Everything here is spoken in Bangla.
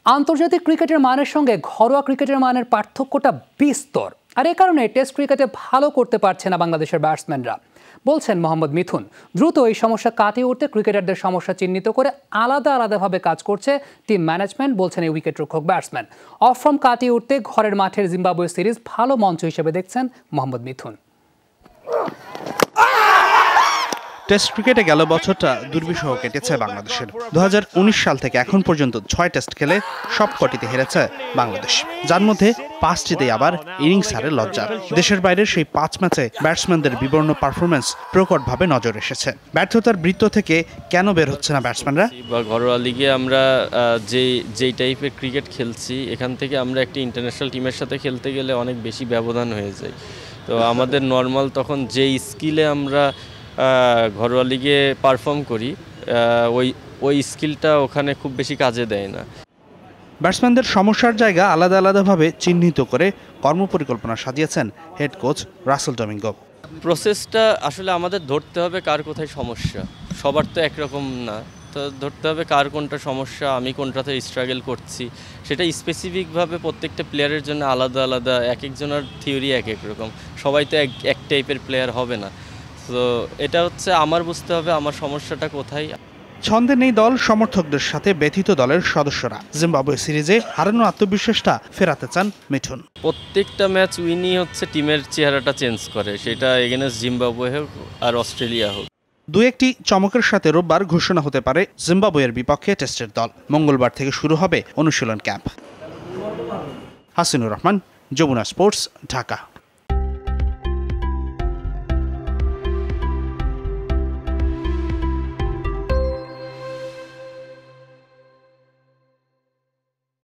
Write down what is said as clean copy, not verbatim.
আন্তর্জাতিক ক্রিকেটের মানের সঙ্গে ঘরোয়া ক্রিকেটের মানের পার্থক্যটা বিস্তর, আর এ কারণে টেস্ট ক্রিকেটে ভালো করতে পারছে না বাংলাদেশের ব্যাটসম্যানরা, বলছেন মোহাম্মদ মিথুন। দ্রুত এই সমস্যা কাটিয়ে উঠতে ক্রিকেটারদের সমস্যা চিহ্নিত করে আলাদাভাবে কাজ করছে টিম ম্যানেজমেন্ট, বলছেন এই উইকেটরক্ষক ব্যাটসম্যান। অফ ফর্ম কাটিয়ে উঠতে ঘরের মাঠের জিম্বাবুয়ে সিরিজ ভালো মঞ্চ হিসেবে দেখছেন মোহাম্মদ মিথুন। টেস্ট ক্রিকেটে গেল বছরটা দুর্বিষহ কেটেছে বাংলাদেশের। 2019 সাল থেকে এখন পর্যন্ত 6 টেস্ট খেলে সবকটিতে হেরেছে বাংলাদেশ, যার মধ্যে 5টিতেই আবার ইনিংস হারে লজ্জা। দেশের বাইরের সেই 5 ম্যাচে ব্যাটসম্যানদের বিবর্ণ পারফরমেন্স প্রকটভাবে নজর এসেছে। ব্যর্থতার বৃত্ত থেকে কেন বের হচ্ছে না ব্যাটসম্যানরা? ঘরোয়া লিগে আমরা যেই টাইপের ক্রিকেট খেলছি, এখান থেকে আমরা একটি ইন্টারন্যাশনাল টিমের সাথে খেলতে গেলে অনেক বেশি ব্যবধান হয়ে যায়। তো আমাদের নর্মাল তখন যেই স্কিলে আমরা ঘরোয়া লিগে পারফর্ম করি, ওই স্কিলটা ওখানে খুব বেশি কাজে দেয় না। ব্যাটসম্যানদের সমস্যার জায়গা আলাদাভাবে চিহ্নিত করে কর্মপরিকল্পনা সাজিয়েছেন হেড কোচ রাসেল ডমিঙ্গো। প্রসেসটা আসলে আমাদের ধরতে হবে কার কোথায় সমস্যা, সবার তো একরকম না। তো ধরতে হবে কার কোনটা সমস্যা, আমি কোনটাতে স্ট্রাগল করছি, সেটা স্পেসিফিকভাবে প্রত্যেকটা প্লেয়ারের জন্য আলাদা, এক একজনের থিওরি এক এক রকম, সবাই তো এক টাইপের প্লেয়ার হবে না। তো এটা হচ্ছে আমার বুঝতে হবে আমার সমস্যাটা কোথায়। ছন্দে নেই দল সমর্থকদের সাথে ব্যথিত দলের সদস্যরা। জিম্বাবুয়ে সিরিজে হারানো আত্মবিশ্বাসটা ফেরাতে চান মিঠুন। প্রত্যেকটা ম্যাচ উইনই হচ্ছে টিমের চেহারাটা চেঞ্জ করে, সেটা এগেনস্ট জিম্বাবুয়ে হোক আর অস্ট্রেলিয়া হোক। 2-1টি চমকের সাথে রোববার ঘোষণা হতে পারে জিম্বাবুয়ের বিপক্ষে টেস্টের দল। মঙ্গলবার থেকে শুরু হবে অনুশীলন ক্যাম্প। হাসিনুর রহমান, যমুনা স্পোর্টস, ঢাকা।